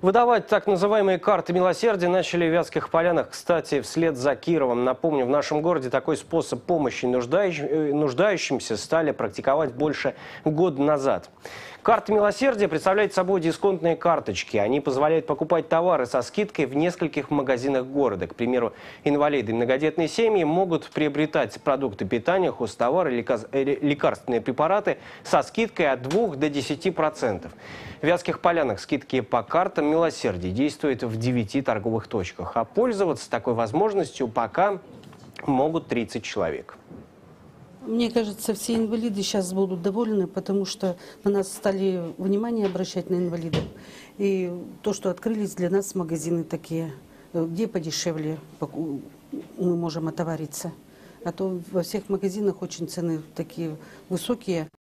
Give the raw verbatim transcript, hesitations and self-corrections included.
Выдавать так называемые карты милосердия начали в Вятских Полянах, кстати, вслед за Кировом. Напомню, в нашем городе такой способ помощи нуждающим- нуждающимся стали практиковать больше года назад. Карта милосердия представляет собой дисконтные карточки. Они позволяют покупать товары со скидкой в нескольких магазинах города. К примеру, инвалиды и многодетные семьи могут приобретать продукты питания, хозтовары, лекар- э, лекарственные препараты со скидкой от двух до десяти процентов. В Вятских Полянах скидки по картам милосердия действуют в девяти торговых точках. А пользоваться такой возможностью пока могут тридцать человек. Мне кажется, все инвалиды сейчас будут довольны, потому что на нас стали внимание обращать на инвалидов. И то, что открылись для нас магазины такие, где подешевле мы можем отовариться. А то во всех магазинах очень цены такие высокие.